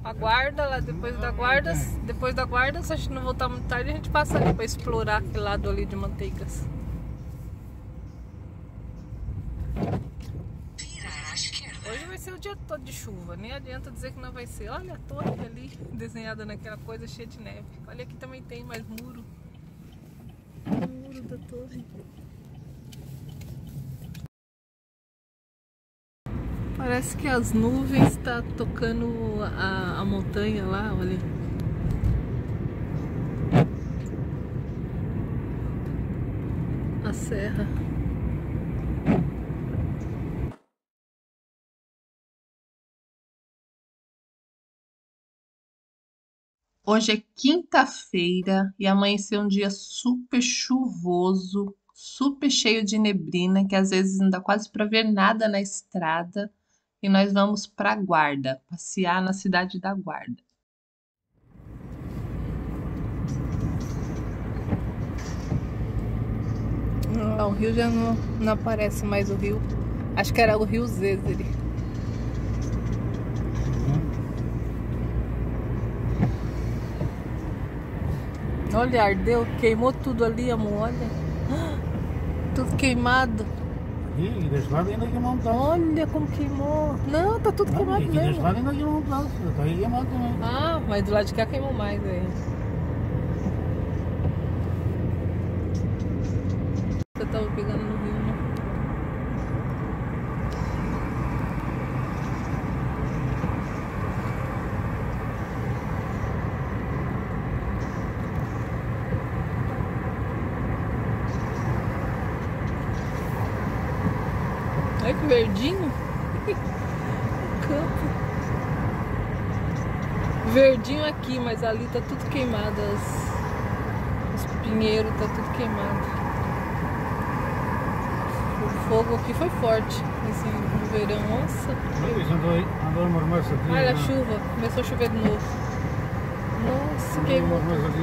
A guarda lá, depois da guarda, se a gente não voltar muito tarde, a gente passa ali pra explorar aquele lado ali de Manteigas. Hoje vai ser o dia todo de chuva, nem adianta dizer que não vai ser. Olha a torre ali, desenhada naquela coisa cheia de neve. Olha, aqui também tem mais muro. O muro da torre. Parece que as nuvens estão tocando a montanha lá, olha. A serra. Hoje é quinta-feira e amanheceu um dia super chuvoso, super cheio de neblina, que às vezes não dá quase para ver nada na estrada. E nós vamos para Guarda, passear na cidade da Guarda. O rio já não aparece mais o rio. Acho que era o rio Zézere. Olha, ardeu, queimou tudo ali, amor, olha. Tudo queimado. E deste lado ainda queimou um pedaço. Olha como queimou. Não, tá tudo queimado mesmo. Deste lado ainda queimou um pedaço. Está aí queimado também. Ah, mas do lado de cá queimou mais aí. Você tava pegando no rio, né? Olha que verdinho. Campo. Verdinho aqui, mas ali tá tudo queimado. Os pinheiros tá tudo queimado. O fogo aqui foi forte. Assim, no verão, nossa. Andou a mormaça aqui. Olha a chuva, começou a chover de novo. Nossa, queimou.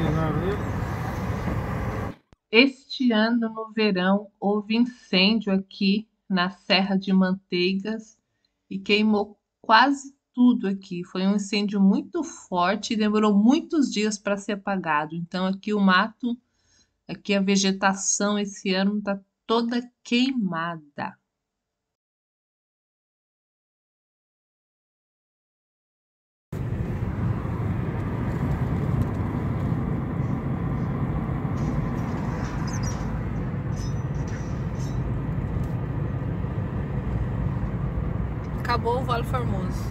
Este ano, no verão, houve incêndio aqui na Serra de Manteigas e queimou quase tudo aqui. Foi um incêndio muito forte e demorou muitos dias para ser apagado. Então aqui o mato, aqui a vegetação esse ano está toda queimada. Acabou o Vale Formoso.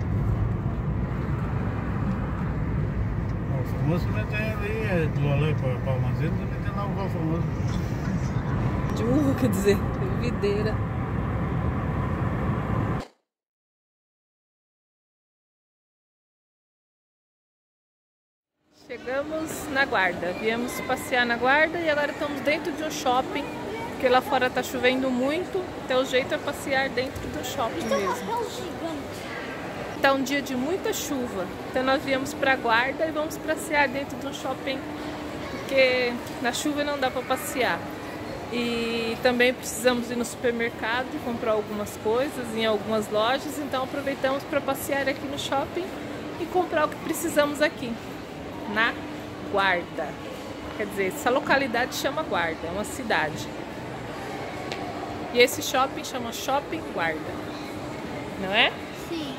O Formoso também tem ali, do Alê para Palmazeno, também tem lá o Vale Formoso. De uva, quer dizer, videira. Chegamos na Guarda, viemos passear na Guarda e agora estamos dentro de um shopping, porque lá fora tá chovendo muito, então o jeito é passear dentro do shopping mesmo. Tá um dia de muita chuva, então nós viemos pra Guarda e vamos passear dentro do shopping, porque na chuva não dá pra passear. E também precisamos ir no supermercado e comprar algumas coisas em algumas lojas, então aproveitamos para passear aqui no shopping e comprar o que precisamos aqui, na Guarda. Quer dizer, essa localidade chama Guarda, é uma cidade. E esse shopping chama Shopping Guarda, não é? Sim.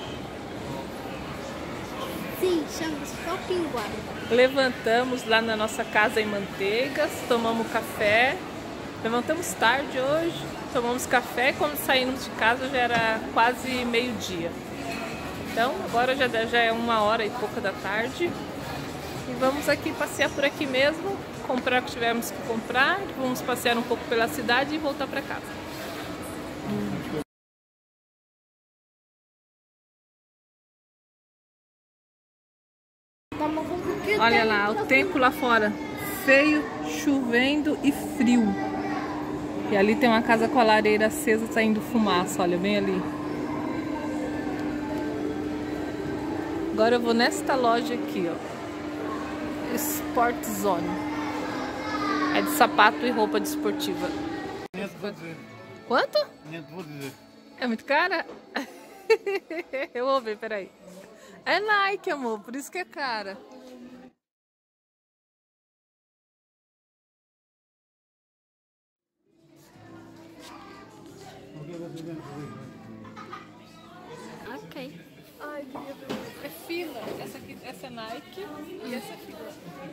Sim, chama Shopping Guarda. Levantamos lá na nossa casa em Manteigas, tomamos café. Levantamos tarde hoje, tomamos café, quando saímos de casa já era quase meio-dia. Então agora já é 1h e pouca da tarde. E vamos aqui passear por aqui mesmo, comprar o que tivermos que comprar, vamos passear um pouco pela cidade e voltar para casa. Olha lá, o tempo lá fora, feio, chovendo e frio. E ali tem uma casa com a lareira acesa, saindo fumaça, olha, bem ali. Agora eu vou nesta loja aqui, ó. Sport Zone. É de sapato e roupa desportiva. Quanto? 500, vou dizer. É muito cara? Eu vou ver, peraí. É Nike, amor, por isso que é cara. Ok. Ai, é fila. Essa é Nike e essa é fila.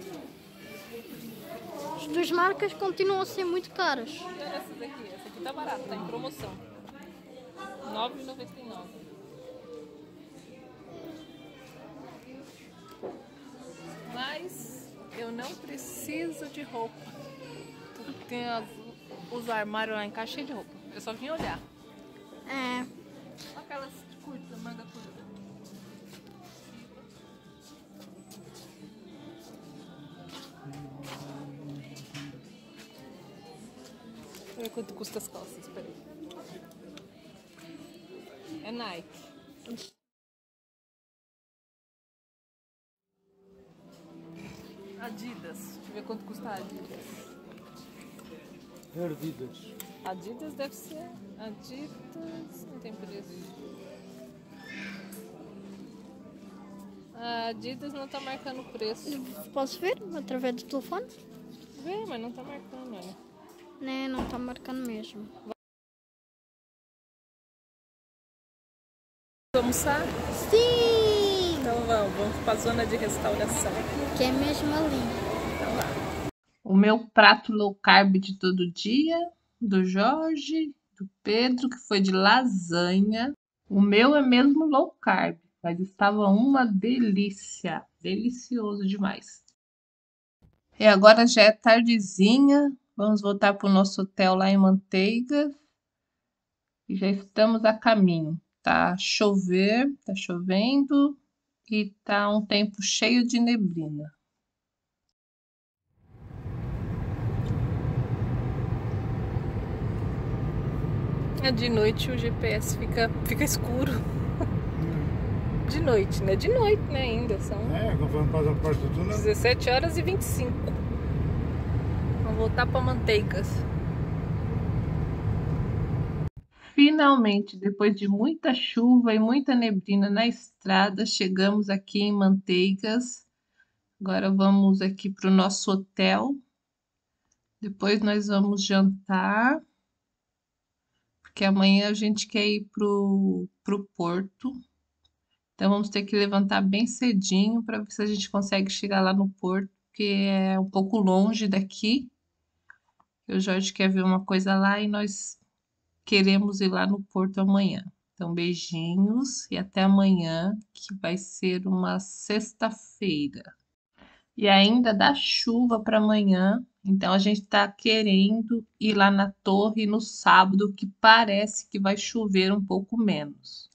As duas marcas continuam a ser muito caras. E olha essa daqui. Essa aqui tá barata, tá em promoção. R$ 9,99. Mas eu não preciso de roupa. Tem os armários lá em casa cheios de roupa. Eu só vim olhar. É. Olha aquelas curtas, manga curta. Deixa eu ver quanto custa as calças, peraí. É Nike. Adidas. Deixa eu ver quanto custa a Adidas. Perdidas. Adidas deve ser. Adidas. Não tem preço. A Adidas não tá marcando preço. Posso ver através do telefone? Vê, mas não tá marcando, olha. Né, não está marcando mesmo. Vamos almoçar? Sim! Então vamos pra zona de restauração. Que é mesmo ali. Então lá. O meu prato low carb de todo dia, do Jorge, do Pedro, que foi de lasanha. O meu é mesmo low carb, mas estava uma delícia, delicioso demais. E agora já é tardezinha, vamos voltar para o nosso hotel lá em Manteigas e já estamos a caminho. Tá chovendo e tá um tempo cheio de neblina. De noite o GPS fica escuro. De noite, né? De noite, né? Ainda são Conforme passa a parte do túnel. 17h25. Vamos voltar para Manteigas. Finalmente, depois de muita chuva e muita neblina na estrada, chegamos aqui em Manteigas. Agora vamos aqui para o nosso hotel. Depois nós vamos jantar, porque amanhã a gente quer ir pro Porto. Então vamos ter que levantar bem cedinho para ver se a gente consegue chegar lá no Porto, porque é um pouco longe daqui. O Jorge quer ver uma coisa lá e nós queremos ir lá no Porto amanhã. Então, beijinhos e até amanhã, que vai ser uma sexta-feira. E ainda dá chuva para amanhã, então a gente está querendo ir lá na torre no sábado, que parece que vai chover um pouco menos.